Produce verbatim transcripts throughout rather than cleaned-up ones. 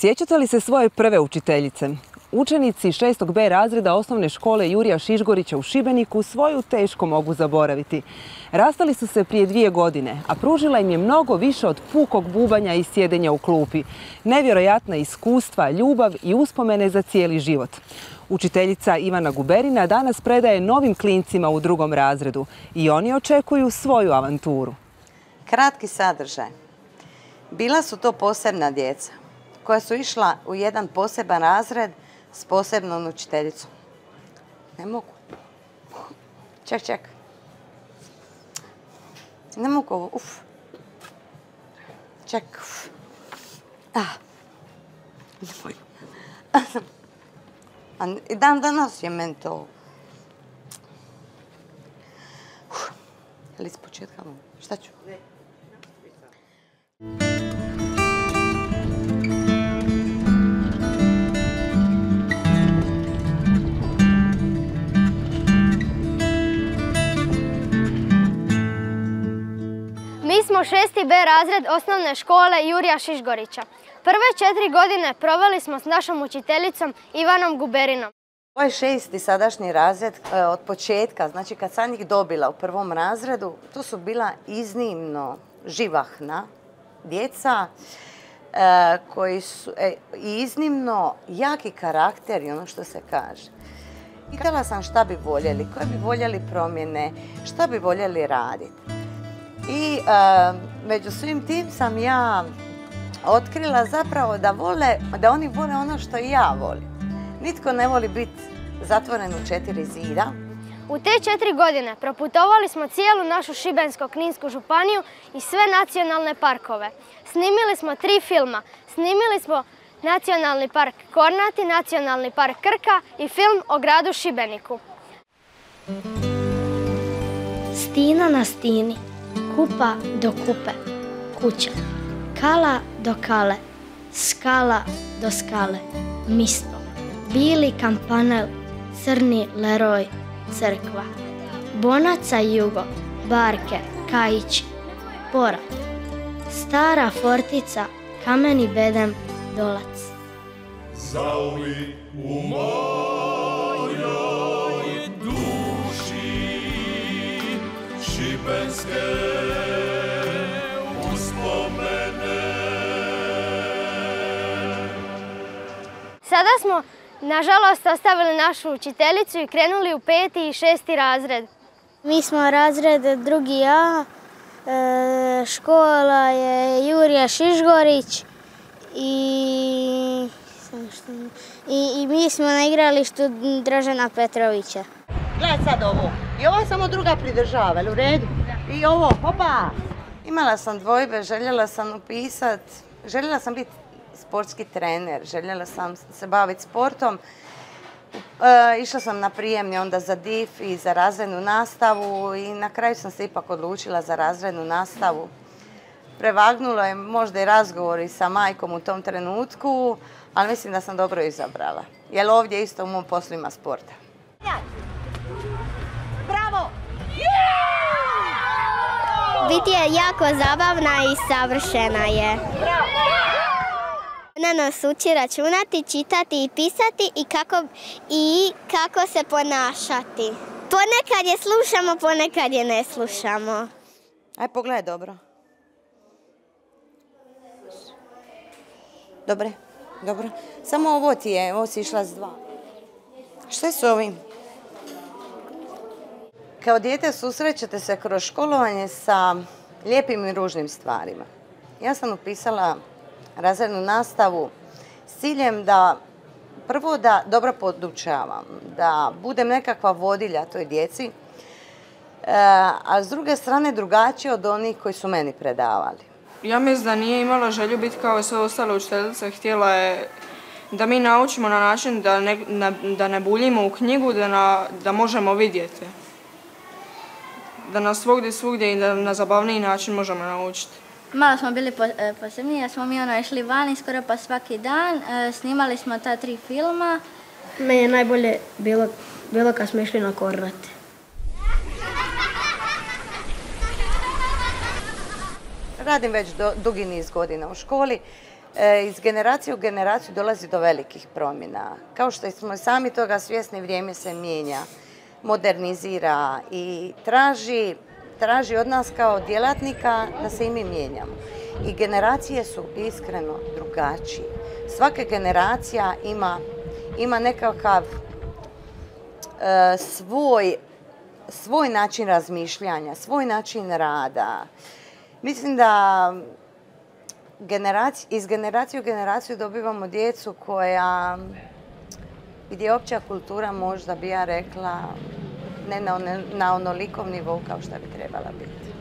Sjećate li se svoje prve učiteljice? Učenici šestog be razreda osnovne škole Jurija Šišgorića u Šibeniku svoju teško mogu zaboraviti. Rastali su se prije dvije godine, a pružila im je mnogo više od pukog bubanja i sjedenja u klupi. Nevjerojatna iskustva, ljubav i uspomene za cijeli život. Učiteljica Ivana Guberina danas predaje novim klincima u drugom razredu i oni očekuju svoju avanturu. Kratki sadržaj. Bila su to posebna djeca koja su išla u jedan poseban razred s posebnom učiteljicom. Ne mogu. Ček, ček. Ne mogu ovo. Uf. Ček. Uf. Ah. Nemoj. I dan danas je meni to. Uf. Ali iz početka mogu. Šta ću? Mi smo šesti be razred osnovne škole Jurija Šišgorića. Prve četiri godine proveli smo s našom učiteljicom Ivanom Guberinom. Ovo je šesti sadašnji razred od početka, znači kad sam ih dobila u prvom razredu, to su bila iznimno živahna djeca koji su i iznimno jaki karakteri, ono što se kaže. Pitala sam šta bi voljeli, koje bi voljeli promjene, šta bi voljeli raditi. I e, među svim tim sam ja otkrila zapravo da, vole, da oni vole ono što i ja volim. Nitko ne voli biti zatvoren u četiri zida. U te četiri godine proputovali smo cijelu našu Šibensko-kninsku županiju i sve nacionalne parkove. Snimili smo tri filma. Snimili smo Nacionalni park Kornati, Nacionalni park Krka i film o gradu Šibeniku. Stina na stini, kupa do kupe, kuća, kala do kale, skala do skale, misto, bili kampanel, crni leroj, crkva, bonaca jugo, barke, kajići, pora, stara fortica, kameni bedem, dolac. Zauvijek u mojoj duši šibenske uspomene. Sada smo, nažalost, ostavili našu učiteljicu i krenuli u peti i šesti razred. Mi smo razred drugi A, škola je Jurija Šišgorić i, i, i mi smo na igralištu Dražena Petrovića. Gledaj sad ovo. I ovo je samo druga pridržava, jel u redu? I ovo, hopa! Imala sam dvojbe, željela sam upisat, željela sam biti sportski trener, željela sam se baviti sportom. E, išla sam na prijemni onda za D I F i za razrednu nastavu i na kraju sam se ipak odlučila za razrednu nastavu. Prevagnulo je možda i razgovori sa majkom u tom trenutku, ali mislim da sam dobro izabrala. Jer ovdje isto u mom poslu ima sporta. Bravo! Biti je jako zabavna i savršena je. Ona nas uči računati, čitati i pisati i kako, i kako se ponašati. Ponekad je slušamo, ponekad je ne slušamo. Aj, pogledaj dobro. Dobre, dobro. Samo ovo ti je, ovo si išla s dva. Šta je s ovim? Kao dijete susrećete se kroz školovanje sa lijepim i ružnim stvarima. Ja sam upisala razrednu nastavu s ciljem da prvo da dobro podučavam, da budem nekakva vodilja toj djeci, a s druge strane drugačije od onih koji su meni predavali. Ja mislim da nije imala želju biti kao i sve ostale učiteljice. Htjela je da mi naučimo na način da ne, na, da ne buljimo u knjigu, da, na, da možemo vidjeti. Da nas svugdje svugdje i da na zabavniji način možemo naučiti. Malo smo bili posebni, jer smo mi ono išli vani skoro pa svaki dan. Snimali smo ta tri filma. Meni je najbolje bilo, bilo kad smo išli na Kornati. Radim već do, dugi niz godina u školi. iz generacije u generaciju dolazi do velikih promjena. Kao što smo sami toga svjesni, vrijeme se mijenja, modernizira i traži, traži od nas kao djelatnika da se i mi mijenjamo. I generacije su iskreno drugačije. Svaka generacija ima, ima nekakav e, svoj, svoj način razmišljanja, svoj način rada. Mislim da Generaci, iz generacije u generaciju dobivamo djecu koja, gdje je opća kultura, možda bi ja rekla, ne na, on, na onolikom nivou kao što bi trebala biti.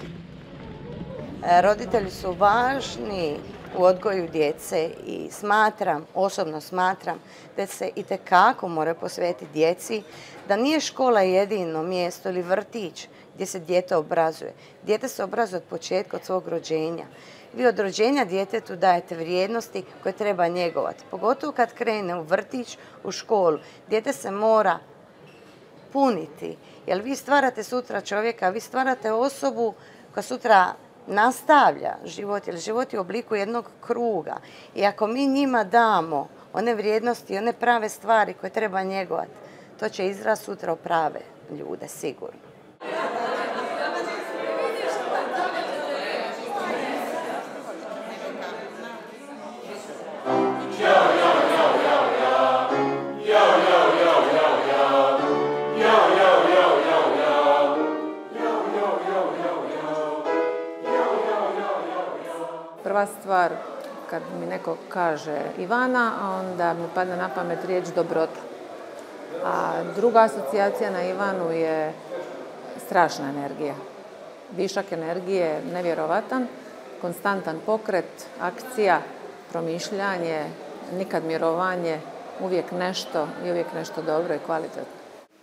E, roditelji su važni u odgoju djece i smatram, osobno smatram, da se itekako mora posvetiti djeci, da nije škola jedino mjesto ili vrtić gdje se dijete obrazuje. Dijete se obrazuje od početka, od svog rođenja. Vi od rođenja djetetu dajete vrijednosti koje treba njegovati. Pogotovo kad krene u vrtić, u školu. Dijete se mora puniti. Jer vi stvarate sutra čovjeka, vi stvarate osobu koja sutra nastavlja život. Jer život je u obliku jednog kruga. I ako mi njima damo one vrijednosti, one prave stvari koje treba njegovati, to će izrast sutra u prave ljude, sigurno. Prva stvar, kad mi neko kaže Ivana, onda mi padne na pamet riječ dobrota. A druga asocijacija na Ivanu je strašna energija. Višak energije nevjerovatan, konstantan pokret, akcija, promišljanje, nikad mirovanje, uvijek nešto i uvijek nešto dobro i kvalitetno.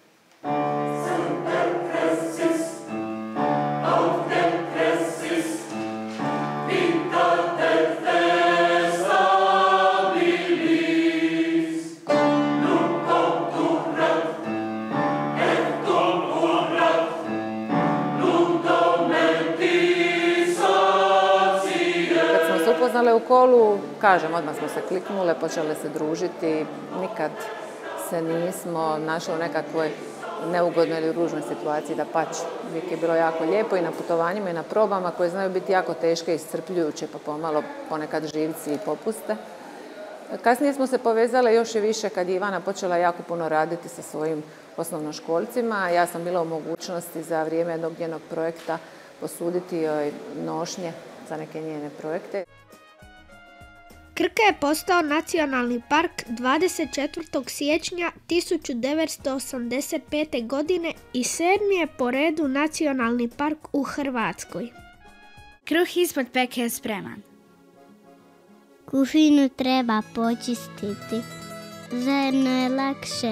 Upoznale u kolu, kažem, odmah smo se kliknule, počele se družiti, nikad se nismo našli u nekakvoj neugodnoj ili ružnoj situaciji, da pače. Uvijek je bilo jako lijepo i na putovanjima i na probama koje znaju biti jako teške i iscrpljujuće, pa pomalo ponekad živci i popuste. Kasnije smo se povezale još i više kad je Ivana počela jako puno raditi sa svojim osnovnoškolcima. Ja sam bila u mogućnosti za vrijeme jednog njenog projekta posuditi joj nošnje za neke njene projekte. Krka je postao nacionalni park dvadeset četvrtog siječnja tisuću devetsto osamdeset pete. godine i sedmi je po redu nacionalni park u Hrvatskoj. Kruh ispod peke je spreman. Kuhinju treba počistiti. Zajedno je lakše.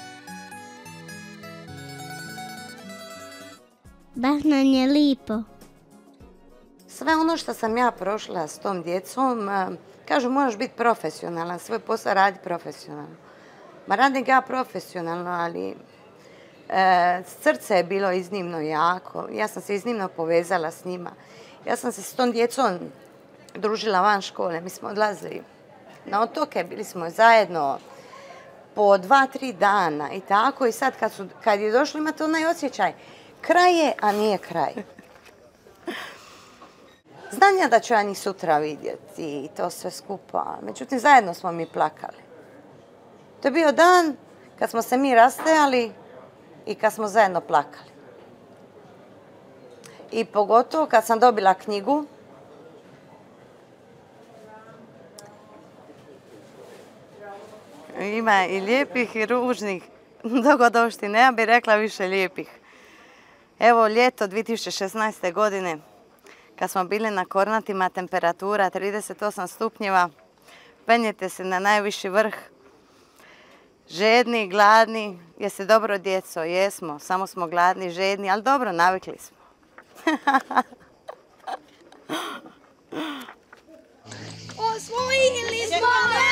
Baš nam je lipo. Sve ono što sam ja prošla s tom djecom, kažu moraš biti profesionalan, svoj posao radi profesionalno. Ma radim ga profesionalno, ali e, srce je bilo iznimno jako. Ja sam se iznimno povezala s njima. Ja sam se s tom djecom družila van škole. Mi smo odlazili na otoke, bili smo zajedno po dva, tri dana i tako. I sad kad, su, kad je došlo, imate onaj osjećaj. Kraj je, a nije kraj. Znam ja da ću ja njih sutra vidjeti i to sve skupa. Međutim, zajedno smo mi plakali. To je bio dan kad smo se mi rastajali i kad smo zajedno plakali. I pogotovo kad sam dobila knjigu, ima i lijepih i ružnih dogodovština, ja bih rekla više lijepih. Evo, ljeto dvije tisuće šesnaeste. godine, kad smo bili na Kornatima, temperatura trideset osam stupnjeva, penjete se na najviši vrh, žedni, gladni. Jeste dobro, djeco? Jesmo, samo smo gladni, žedni, ali dobro, navikli smo. Osvojili smo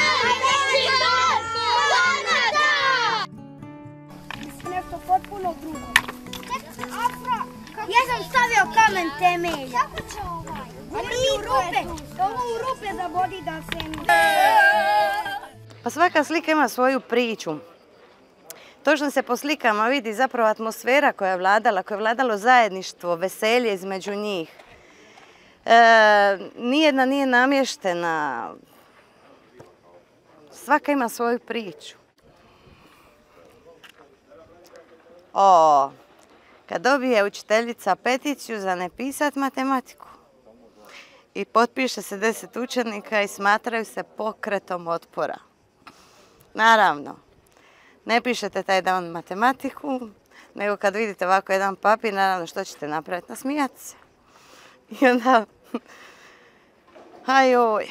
nešto potpuno drugo. Ja sam stavio kamen temelja. Kako će ovaj? rupe, ovo u rupe zavodi da se... Pa svaka slika ima svoju priču. Točno se po slikama vidi zapravo atmosfera koja je vladala, koja je vladalo zajedništvo, veselje između njih. E, nijedna nije namještena. Svaka ima svoju priču. O, kad dobije učiteljica peticiju za ne pisat matematiku i potpiše se deset učenika i smatraju se pokretom otpora. Naravno, ne pišete taj dan matematiku, nego kad vidite ovako jedan papir, naravno što ćete napraviti? Nasmijati se. I onda, ajoj.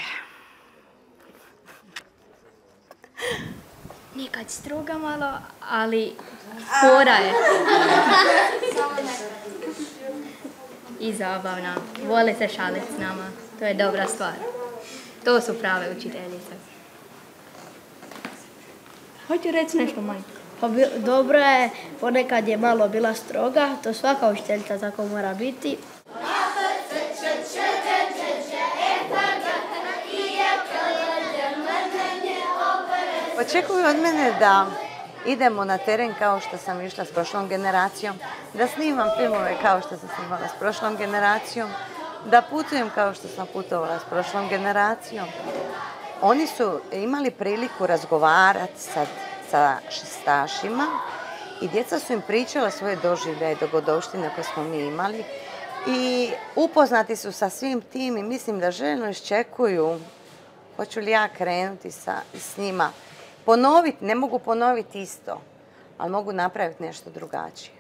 Nekad struga malo, ali fora je. I zabavna. Vole se šaliti s nama. To je dobra stvar. To su prave učiteljice. Hoću reći nešto, majka. Pa dobro je, ponekad je malo bila stroga, to svaka učiteljica tako mora biti. Očekuju od mene da idemo na teren kao što sam išla s prošlom generacijom, da snimam filmove kao što sam snimala s prošlom generacijom, da putujem kao što sam putovala s prošlom generacijom. Oni su imali priliku razgovarati sa, sa šestašima i djeca su im pričala svoje doživljaje i dogodovštine koje smo mi imali i upoznati su sa svim tim i mislim da željno iščekuju hoću li ja krenuti sa, s njima. Ponoviti, ne mogu ponoviti isto, ali mogu napraviti nešto drugačije.